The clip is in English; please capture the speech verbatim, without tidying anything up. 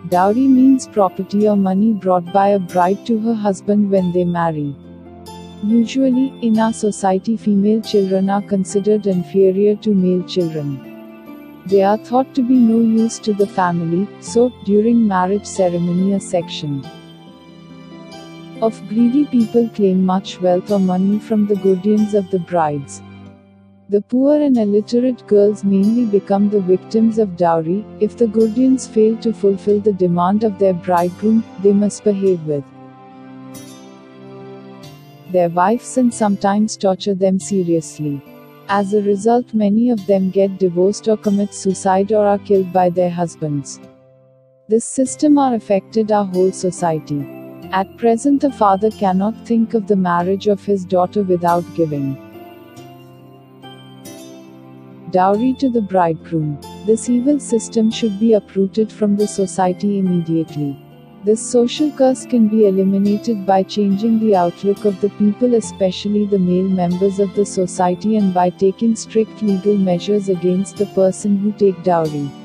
Dowry means property or money brought by a bride to her husband when they marry. Usually, in our society, female children are considered inferior to male children. They are thought to be no use to the family, so, during marriage ceremony a section of greedy people claim much wealth or money from the guardians of the brides. The poor and illiterate girls mainly become the victims of dowry. If the guardians fail to fulfill the demand of their bridegroom, they misbehave with their wives and sometimes torture them seriously. As a result, many of them get divorced or commit suicide or are killed by their husbands. This system are affected our whole society. At present, a father cannot think of the marriage of his daughter without giving dowry to the bridegroom. This evil system should be uprooted from the society immediately. This social curse can be eliminated by changing the outlook of the people, especially the male members of the society, and by taking strict legal measures against the person who take dowry.